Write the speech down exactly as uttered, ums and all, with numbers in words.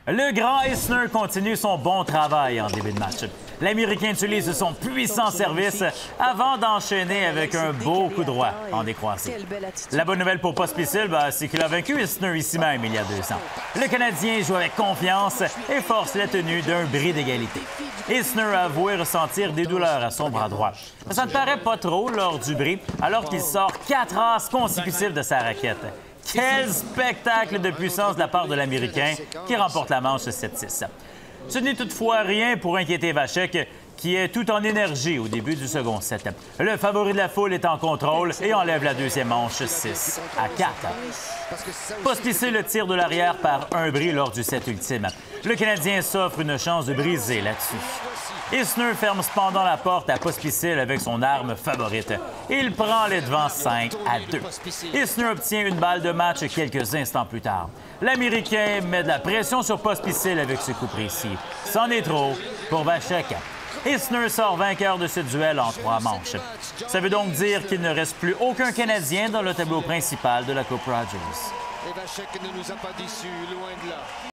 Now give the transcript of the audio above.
Le grand Isner continue son bon travail en début de match. L'Américain utilise son puissant service avant d'enchaîner avec un beau coup droit en décroisé. La bonne nouvelle pour Pospisil, ben, c'est qu'il a vaincu Isner ici même il y a deux ans. Le Canadien joue avec confiance et force la tenue d'un bris d'égalité. Isner a avoué ressentir des douleurs à son bras droit. Mais ça ne paraît pas trop lors du bris, alors qu'il sort quatre as consécutifs de sa raquette. Quel spectacle de puissance de la part de l'Américain qui remporte la manche sept six. Ce n'est toutefois rien pour inquiéter Vachek, qui est tout en énergie au début du second set. Le favori de la foule est en contrôle et enlève la deuxième manche six à quatre. Pospisil le tire de l'arrière par un bris lors du set ultime. Le Canadien s'offre une chance de briser là-dessus. Isner ferme cependant la porte à Pospisil avec son arme favorite. Il prend les devants cinq à deux. Isner obtient une balle de match quelques instants plus tard. L'Américain met de la pression sur Pospisil avec ce coup précis. C'en est trop pour Vachek. Isner sort vainqueur de ce duel en trois manches. Ça veut donc dire qu'il ne reste plus aucun Canadien dans le tableau principal de la Coupe Rogers. Et Vachek ne nous a pas déçus, loin de là.